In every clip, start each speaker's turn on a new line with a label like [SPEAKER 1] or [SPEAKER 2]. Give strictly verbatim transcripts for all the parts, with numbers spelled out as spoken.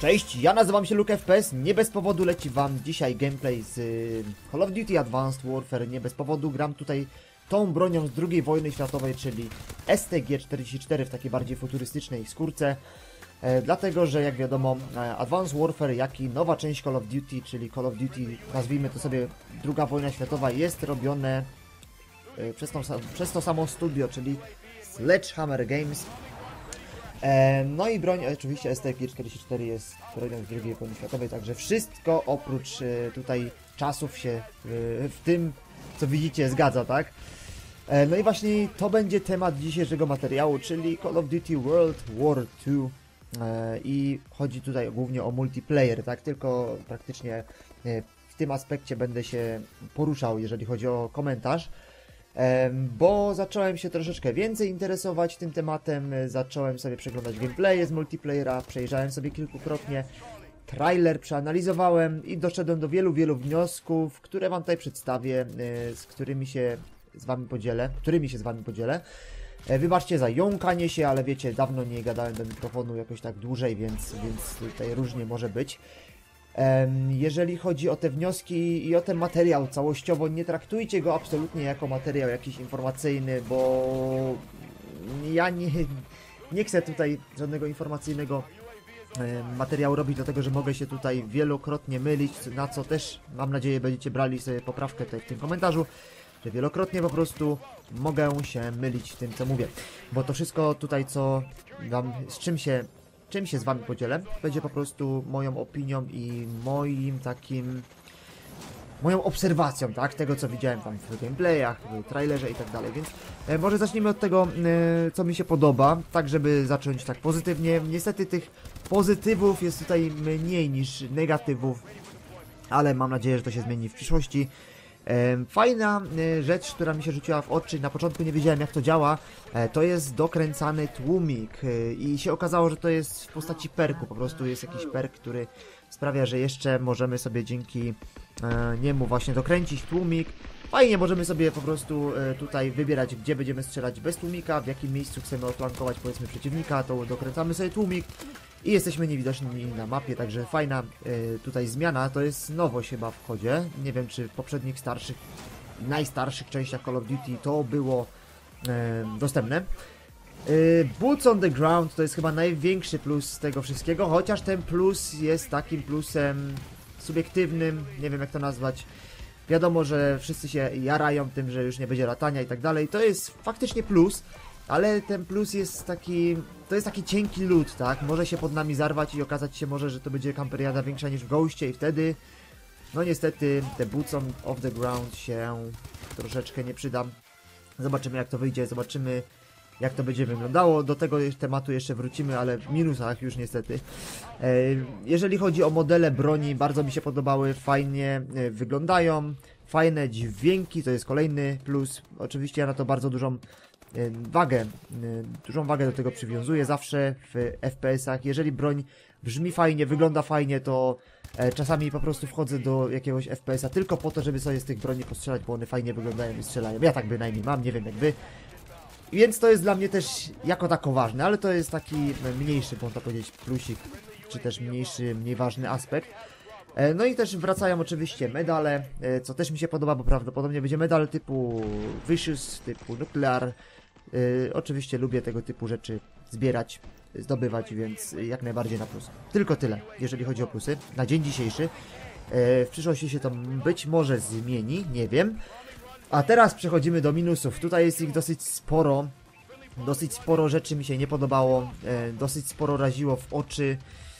[SPEAKER 1] Cześć, ja nazywam się Luke F P S, nie bez powodu leci wam dzisiaj gameplay z y, Call of Duty Advanced Warfare, nie bez powodu gram tutaj tą bronią z drugiej wojny światowej, czyli S T G czterdzieści cztery w takiej bardziej futurystycznej skórce, e, dlatego, że jak wiadomo e, Advanced Warfare, jak i nowa część Call of Duty, czyli Call of Duty, nazwijmy to sobie druga wojna światowa, jest robione e, przez, tą, przez to samo studio, czyli Sledgehammer Games. No i broń, oczywiście S T G czterdzieści cztery jest bronią z drugiej wojny światowej, także wszystko oprócz tutaj czasów się w tym, co widzicie, zgadza, tak? No i właśnie to będzie temat dzisiejszego materiału, czyli Call of Duty World War two. I chodzi tutaj głównie o multiplayer, tak? Tylko praktycznie w tym aspekcie będę się poruszał, jeżeli chodzi o komentarz. Bo zacząłem się troszeczkę więcej interesować tym tematem, zacząłem sobie przeglądać gameplaye z multiplayera, przejrzałem sobie kilkukrotnie trailer, przeanalizowałem i doszedłem do wielu, wielu wniosków, które wam tutaj przedstawię, z którymi się z wami podzielę, którymi się z wami podzielę. Wybaczcie za jąkanie się, ale wiecie, dawno nie gadałem do mikrofonu jakoś tak dłużej, więc, więc tutaj różnie może być. Jeżeli chodzi o te wnioski i o ten materiał całościowo, nie traktujcie go absolutnie jako materiał jakiś informacyjny, bo ja nie, nie chcę tutaj żadnego informacyjnego materiału robić, dlatego że mogę się tutaj wielokrotnie mylić, na co też mam nadzieję będziecie brali sobie poprawkę tutaj w tym komentarzu, że wielokrotnie po prostu mogę się mylić w tym, co mówię, bo to wszystko tutaj, co wam, z czym się Czym się z wami podzielę, będzie po prostu moją opinią i moim takim, moją obserwacją, tak, tego co widziałem tam w gameplayach, w trailerze i tak dalej, więc e, może zacznijmy od tego, e, co mi się podoba, tak żeby zacząć tak pozytywnie. Niestety tych pozytywów jest tutaj mniej niż negatywów, ale mam nadzieję, że to się zmieni w przyszłości. Fajna rzecz, która mi się rzuciła w oczy, na początku nie wiedziałem jak to działa, to jest dokręcany tłumik i się okazało, że to jest w postaci perku, po prostu jest jakiś perk, który sprawia, że jeszcze możemy sobie dzięki niemu właśnie dokręcić tłumik. Fajnie, możemy sobie po prostu tutaj wybierać, gdzie będziemy strzelać bez tłumika, w jakim miejscu chcemy oflankować powiedzmy przeciwnika, to dokręcamy sobie tłumik i jesteśmy niewidoczni na mapie, także fajna y, tutaj zmiana, to jest nowość chyba w kodzie. Nie wiem, czy w poprzednich starszych, najstarszych częściach Call of Duty to było y, dostępne. Y, Boots on the ground to jest chyba największy plus z tego wszystkiego, chociaż ten plus jest takim plusem subiektywnym, nie wiem jak to nazwać. Wiadomo, że wszyscy się jarają tym, że już nie będzie latania i tak dalej, to jest faktycznie plus. Ale ten plus jest taki, to jest taki cienki lód, tak? Może się pod nami zarwać i okazać się może, że to będzie kamperiada większa niż w Ghoście i wtedy, no niestety, te boots on off the ground się troszeczkę nie przyda. Zobaczymy jak to wyjdzie, zobaczymy jak to będzie wyglądało. Do tego tematu jeszcze wrócimy, ale w minusach już niestety. Jeżeli chodzi o modele broni, bardzo mi się podobały, fajnie wyglądają, fajne dźwięki, to jest kolejny plus. Oczywiście ja na to bardzo dużą wagę, dużą wagę do tego przywiązuję zawsze w F P S-ach. Jeżeli broń brzmi fajnie, wygląda fajnie, to czasami po prostu wchodzę do jakiegoś F P S-a tylko po to, żeby sobie z tych broni postrzelać, bo one fajnie wyglądają i strzelają. Ja tak bynajmniej mam, nie wiem jak wy. Więc to jest dla mnie też jako tako ważne, ale to jest taki mniejszy, można powiedzieć, plusik, czy też mniejszy, mniej ważny aspekt. No i też wracają oczywiście medale, co też mi się podoba, bo prawdopodobnie będzie medal typu Vicious, typu Nuclear. Yy, oczywiście lubię tego typu rzeczy zbierać, zdobywać, więc jak najbardziej na plus. Tylko tyle, jeżeli chodzi o plusy. Na dzień dzisiejszy. Yy, w przyszłości się to być może zmieni, nie wiem. A teraz przechodzimy do minusów. Tutaj jest ich dosyć sporo. Dosyć sporo rzeczy mi się nie podobało. Yy, dosyć sporo raziło w oczy.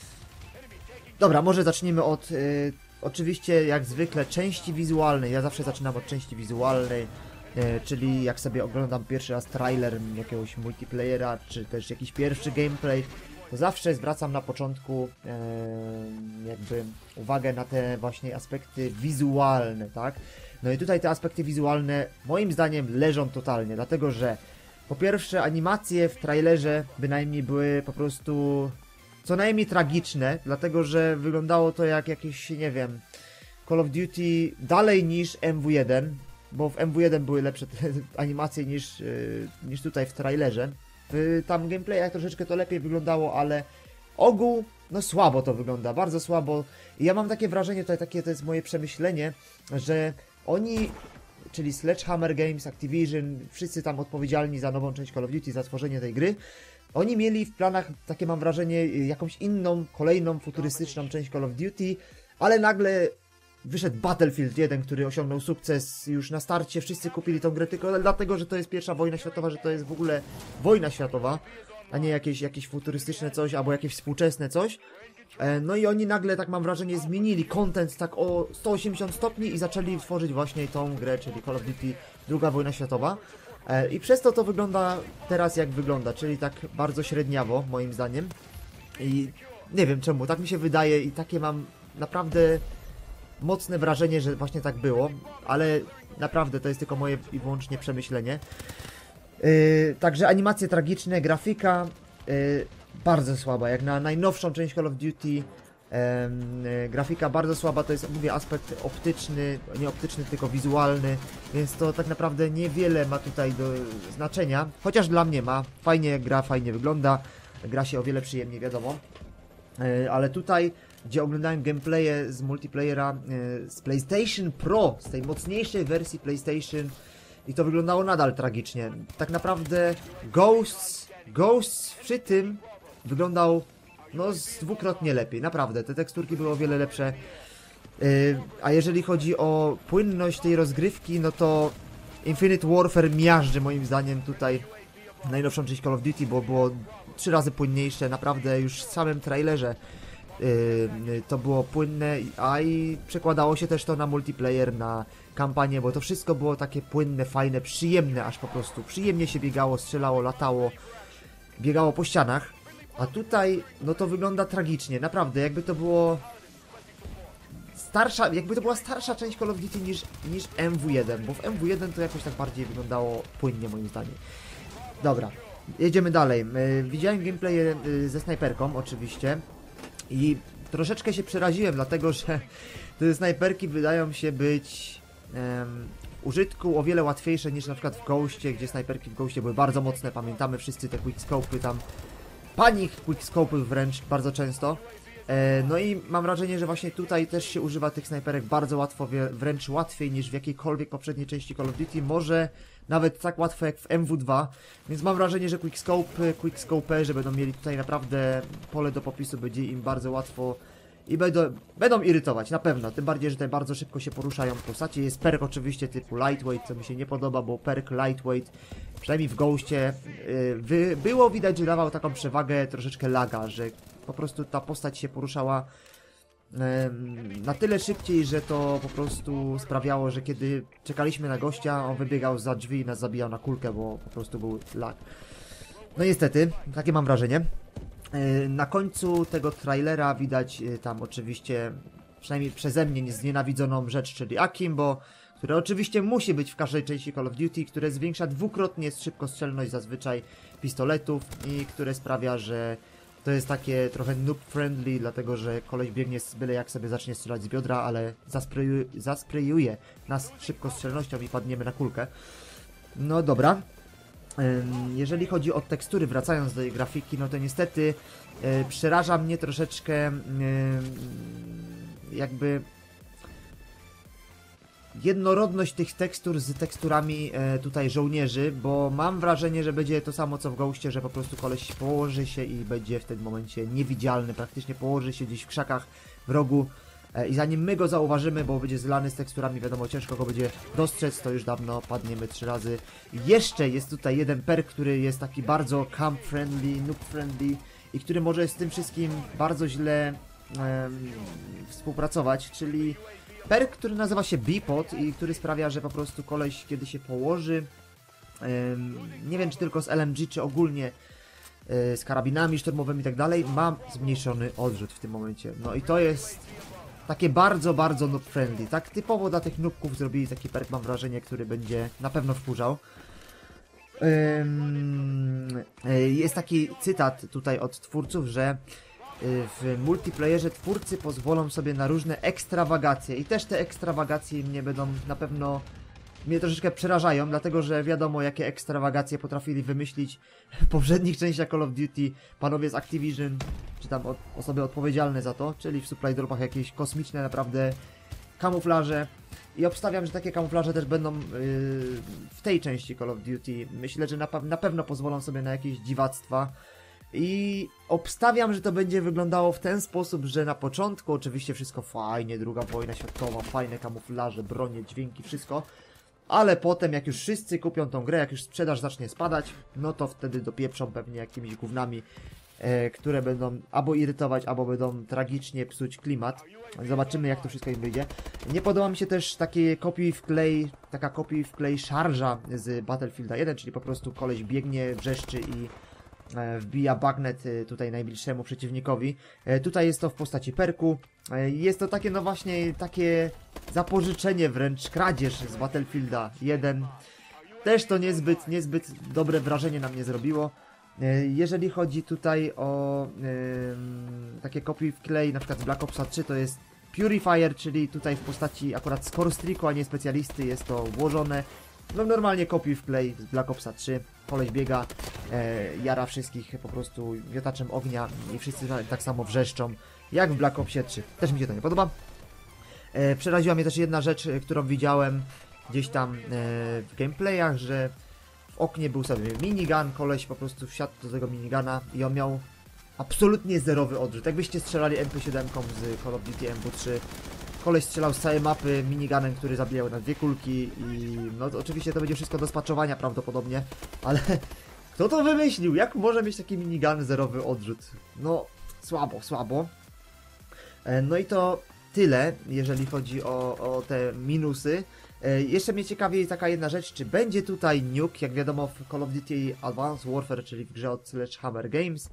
[SPEAKER 1] Dobra, może zacznijmy od... Yy, oczywiście jak zwykle części wizualnej. Ja zawsze zaczynam od części wizualnej. E, czyli jak sobie oglądam pierwszy raz trailer jakiegoś multiplayera, czy też jakiś pierwszy gameplay, to zawsze zwracam na początku e, jakby uwagę na te właśnie aspekty wizualne, tak? No i tutaj te aspekty wizualne moim zdaniem leżą totalnie, dlatego że po pierwsze animacje w trailerze bynajmniej były po prostu co najmniej tragiczne, dlatego że wyglądało to jak jakieś, nie wiem, Call of Duty dalej niż M W jeden. Bo w M W jeden były lepsze animacje niż, yy, niż tutaj w trailerze. W tam gameplayach troszeczkę to lepiej wyglądało, ale ogół, no słabo to wygląda, bardzo słabo. I ja mam takie wrażenie, tutaj takie to jest moje przemyślenie, że oni, czyli Sledgehammer Games, Activision, wszyscy tam odpowiedzialni za nową część Call of Duty, za tworzenie tej gry, oni mieli w planach, takie mam wrażenie, jakąś inną, kolejną, futurystyczną część Call of Duty, ale nagle wyszedł Battlefield jeden, który osiągnął sukces już na starcie, wszyscy kupili tą grę tylko dlatego, że to jest pierwsza wojna światowa, że to jest w ogóle wojna światowa, a nie jakieś, jakieś futurystyczne coś, albo jakieś współczesne coś. No i oni nagle, tak mam wrażenie, zmienili content tak o sto osiemdziesiąt stopni i zaczęli tworzyć właśnie tą grę, czyli Call of Duty druga wojna światowa. I przez to to wygląda teraz jak wygląda, czyli tak bardzo średniawo, moim zdaniem. I nie wiem czemu, tak mi się wydaje i takie mam naprawdę mocne wrażenie, że właśnie tak było, ale naprawdę to jest tylko moje i wyłącznie przemyślenie. Yy, także animacje tragiczne, grafika yy, bardzo słaba, jak na najnowszą część Call of Duty. Yy, yy, grafika bardzo słaba, to jest, mówię, aspekt optyczny, nie optyczny, tylko wizualny, więc to tak naprawdę niewiele ma tutaj do znaczenia, chociaż dla mnie ma. Fajnie gra, fajnie wygląda, gra się o wiele przyjemniej, wiadomo. Yy, ale tutaj, gdzie oglądałem gameplaye z multiplayera yy, z PlayStation Pro, z tej mocniejszej wersji PlayStation, i to wyglądało nadal tragicznie. Tak naprawdę Ghosts, Ghosts przy tym wyglądał no dwukrotnie lepiej, naprawdę. Te teksturki były o wiele lepsze. Yy, a jeżeli chodzi o płynność tej rozgrywki, no to Infinite Warfare miażdży moim zdaniem tutaj najnowszą część Call of Duty, bo było trzy razy płynniejsze, naprawdę już w samym trailerze yy, to było płynne, a i przekładało się też to na multiplayer, na kampanię, bo to wszystko było takie płynne, fajne, przyjemne aż po prostu. Przyjemnie się biegało, strzelało, latało, biegało po ścianach, a tutaj no to wygląda tragicznie, naprawdę, jakby to było starsza, jakby to była starsza część Call of Duty niż, niż M W jeden, bo w M W jeden to jakoś tak bardziej wyglądało płynnie moim zdaniem. Dobra, jedziemy dalej. Widziałem gameplay ze snajperką oczywiście i troszeczkę się przeraziłem, dlatego że te snajperki wydają się być um, użytku o wiele łatwiejsze niż na przykład w Ghostie, gdzie snajperki w Ghostie były bardzo mocne, pamiętamy wszyscy te quickscope'y tam, panik quickscope'y wręcz bardzo często. E, no i mam wrażenie, że właśnie tutaj też się używa tych snajperek bardzo łatwo, wręcz łatwiej niż w jakiejkolwiek poprzedniej części Call of Duty, może nawet tak łatwo jak w M W dwa, więc mam wrażenie, że quickscope, quickscope'erzy będą mieli tutaj naprawdę pole do popisu, będzie im bardzo łatwo i będą, będą irytować, na pewno, tym bardziej, że tutaj bardzo szybko się poruszają postacie. Jest perk oczywiście typu lightweight, co mi się nie podoba, bo perk lightweight, przynajmniej w Ghostie, yy, wy, było widać, że dawał taką przewagę troszeczkę laga, że po prostu ta postać się poruszała yy, na tyle szybciej, że to po prostu sprawiało, że kiedy czekaliśmy na gościa, on wybiegał za drzwi i nas zabijał na kulkę, bo po prostu był lag. No niestety, takie mam wrażenie. Na końcu tego trailera widać tam oczywiście, przynajmniej przeze mnie, znienawidzoną rzecz, czyli Akimbo, które oczywiście musi być w każdej części Call of Duty, które zwiększa dwukrotnie szybkostrzelność zazwyczaj pistoletów i które sprawia, że to jest takie trochę noob friendly, dlatego że koleś biegnie z byle jak sobie zacznie strzelać z biodra, ale zasprejuje, zasprejuje nas szybkostrzelnością i padniemy na kulkę. No dobra. Jeżeli chodzi o tekstury, wracając do tej grafiki, no to niestety e, przeraża mnie troszeczkę e, jakby jednorodność tych tekstur z teksturami e, tutaj żołnierzy, bo mam wrażenie, że będzie to samo co w Ghostie, że po prostu koleś położy się i będzie w tym momencie niewidzialny, praktycznie położy się gdzieś w krzakach w rogu. I zanim my go zauważymy, bo będzie zlany z teksturami, wiadomo, ciężko go będzie dostrzec, to już dawno padniemy trzy razy. Jeszcze jest tutaj jeden perk, który jest taki bardzo camp friendly, noob friendly i który może z tym wszystkim bardzo źle um, współpracować, czyli perk, który nazywa się B-Pod i który sprawia, że po prostu koleś, kiedy się położy, um, nie wiem czy tylko z L M G, czy ogólnie um, z karabinami szturmowymi i tak dalej, ma zmniejszony odrzut w tym momencie. No i to jest takie bardzo, bardzo noob friendly. Tak typowo dla tych noobków zrobili taki perk, mam wrażenie, który będzie na pewno wkurzał. Jest taki cytat tutaj od twórców, że w multiplayerze twórcy pozwolą sobie na różne ekstrawagacje i też te ekstrawagacje mnie będą na pewno mnie troszeczkę przerażają, dlatego że wiadomo, jakie ekstrawagacje potrafili wymyślić w poprzednich częściach Call of Duty panowie z Activision, czy tam od, osoby odpowiedzialne za to, czyli w supply dropach jakieś kosmiczne naprawdę kamuflaże. I obstawiam, że takie kamuflaże też będą yy, w tej części Call of Duty. Myślę, że na, na pewno pozwolą sobie na jakieś dziwactwa. I obstawiam, że to będzie wyglądało w ten sposób, że na początku oczywiście wszystko fajnie, druga wojna światowa, fajne kamuflaże, bronie, dźwięki, wszystko. Ale potem jak już wszyscy kupią tą grę, jak już sprzedaż zacznie spadać, no to wtedy dopieprzą pewnie jakimiś gównami, e, które będą albo irytować, albo będą tragicznie psuć klimat. Zobaczymy, jak to wszystko im wyjdzie. Nie podoba mi się też takie kopiuj wklej, taka kopiuj wklej szarża z Battlefielda jeden, czyli po prostu koleś biegnie, wrzeszczy i wbija bagnet tutaj najbliższemu przeciwnikowi. Tutaj jest to w postaci perku. Jest to takie, no właśnie, takie zapożyczenie, wręcz kradzież z Battlefielda jeden. Też to niezbyt, niezbyt dobre wrażenie na mnie zrobiło. Jeżeli chodzi tutaj o yy, takie kopiuj wklej, na przykład z Black Opsa trzy, to jest Purifier, czyli tutaj w postaci akurat score streaku, a nie specjalisty jest to włożone. No normalnie kopiuj wklej z Black Opsa trzy, koleś biega, e, jara wszystkich po prostu miotaczem ognia i wszyscy tak samo wrzeszczą jak w Black Opsie trzy. Też mi się to nie podoba. E, przeraziła mnie też jedna rzecz, którą widziałem gdzieś tam e, w gameplayach, że w oknie był sobie minigun, koleś po prostu wsiadł do tego minigana i on miał absolutnie zerowy odrzut. Jakbyście strzelali M P siedem z Call of Duty M W trzy, koleś strzelał z całej mapy miniganem, który zabijał na dwie kulki i no to oczywiście to będzie wszystko do spaczowania prawdopodobnie, ale kto to wymyślił? Jak może mieć taki minigun zerowy odrzut? No słabo, słabo. No i to tyle, jeżeli chodzi o, o te minusy. Jeszcze mnie ciekawi taka jedna rzecz, czy będzie tutaj nuke, jak wiadomo w Call of Duty Advanced Warfare, czyli w grze od Sledgehammer Games,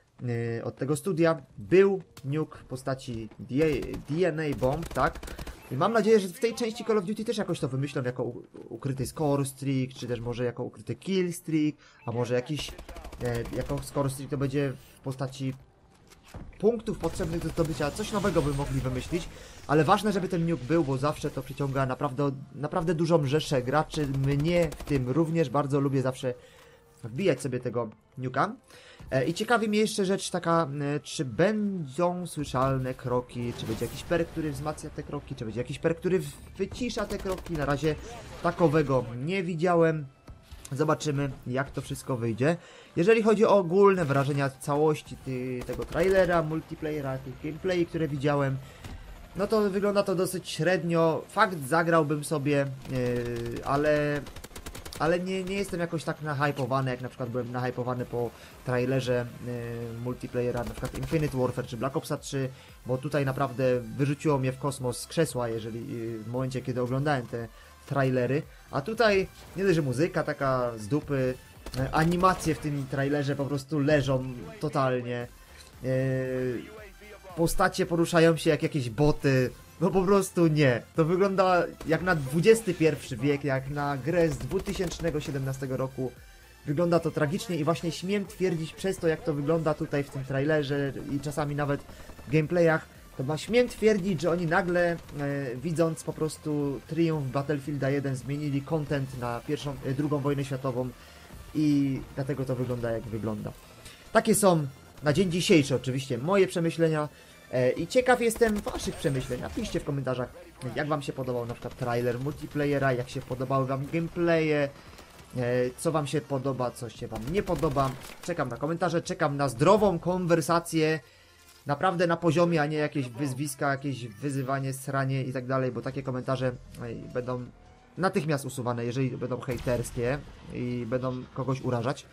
[SPEAKER 1] od tego studia, był nuke w postaci D N A bomb, tak? I mam nadzieję, że w tej części Call of Duty też jakoś to wymyślą jako ukryty score streak, czy też może jako ukryty kill streak, a może jakiś, e, jako score streak to będzie w postaci punktów potrzebnych do zdobycia, coś nowego by mogli wymyślić, ale ważne, żeby ten nuke był, bo zawsze to przyciąga naprawdę, naprawdę dużą rzeszę graczy, mnie w tym również bardzo lubię zawsze wbijać sobie tego nuka. I ciekawi mnie jeszcze rzecz taka, czy będą słyszalne kroki, czy będzie jakiś perk, który wzmacnia te kroki, czy będzie jakiś perk, który wycisza te kroki. Na razie takowego nie widziałem. Zobaczymy, jak to wszystko wyjdzie. Jeżeli chodzi o ogólne wrażenia całości ty, tego trailera, multiplayera, tych gameplay, które widziałem, no to wygląda to dosyć średnio. Fakt, zagrałbym sobie, yy, ale... Ale nie, nie jestem jakoś tak nahypowany, jak na przykład byłem nahypowany po trailerze y, multiplayera, na przykład Infinite Warfare czy Black Opsa trzy, bo tutaj naprawdę wyrzuciło mnie w kosmos z krzesła, jeżeli y, w momencie, kiedy oglądałem te trailery. A tutaj nie dość, że muzyka taka z dupy, y, animacje w tym trailerze po prostu leżą totalnie. Y, postacie poruszają się jak jakieś boty. No po prostu nie. To wygląda jak na dwudziesty pierwszy wiek, jak na grę z dwa tysiące siedemnastego roku. Wygląda to tragicznie i właśnie śmiem twierdzić przez to, jak to wygląda tutaj w tym trailerze i czasami nawet w gameplayach, to ma śmiem twierdzić, że oni nagle, e, widząc po prostu triumf Battlefielda jeden, zmienili content na pierwszą, e, drugą wojnę światową i dlatego to wygląda jak wygląda. Takie są na dzień dzisiejszy oczywiście moje przemyślenia. I ciekaw jestem waszych przemyśleń. Napiszcie w komentarzach, jak wam się podobał na przykład trailer multiplayera, jak się podobały wam gameplaye, co wam się podoba, co się wam nie podoba. Czekam na komentarze, czekam na zdrową konwersację, naprawdę na poziomie, a nie jakieś wyzwiska, jakieś wyzywanie, sranie i tak dalej, bo takie komentarze będą natychmiast usuwane, jeżeli będą hejterskie i będą kogoś urażać.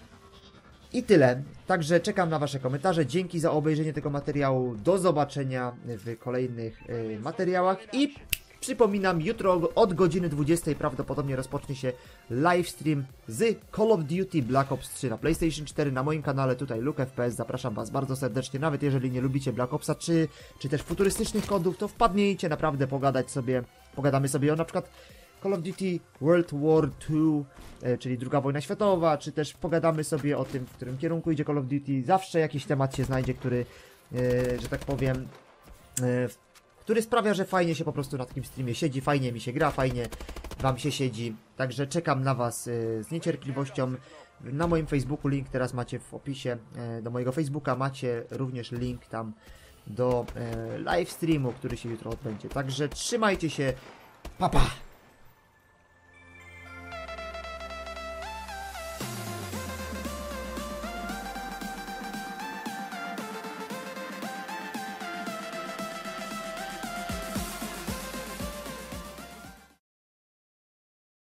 [SPEAKER 1] I tyle. Także czekam na wasze komentarze. Dzięki za obejrzenie tego materiału. Do zobaczenia w kolejnych y, materiałach. I przypominam, jutro od godziny dwudziestej prawdopodobnie rozpocznie się livestream z Call of Duty Black Ops trzy na PlayStation cztery na moim kanale, tutaj Luke F P S. Zapraszam was bardzo serdecznie. Nawet jeżeli nie lubicie Black Opsa trzy, czy też futurystycznych kodów, to wpadnijcie naprawdę pogadać sobie. Pogadamy sobie o na przykład Call of Duty World War two, e, czyli druga wojna światowa, czy też pogadamy sobie o tym, w którym kierunku idzie Call of Duty. Zawsze jakiś temat się znajdzie, który, e, że tak powiem, e, który sprawia, że fajnie się po prostu na takim streamie siedzi, fajnie mi się gra, fajnie Wam się siedzi. Także czekam na Was y, z niecierpliwością. Na moim Facebooku link teraz macie w opisie y, do mojego Facebooka. Macie również link tam do y, live streamu, który się jutro odbędzie. Także trzymajcie się. Pa, pa!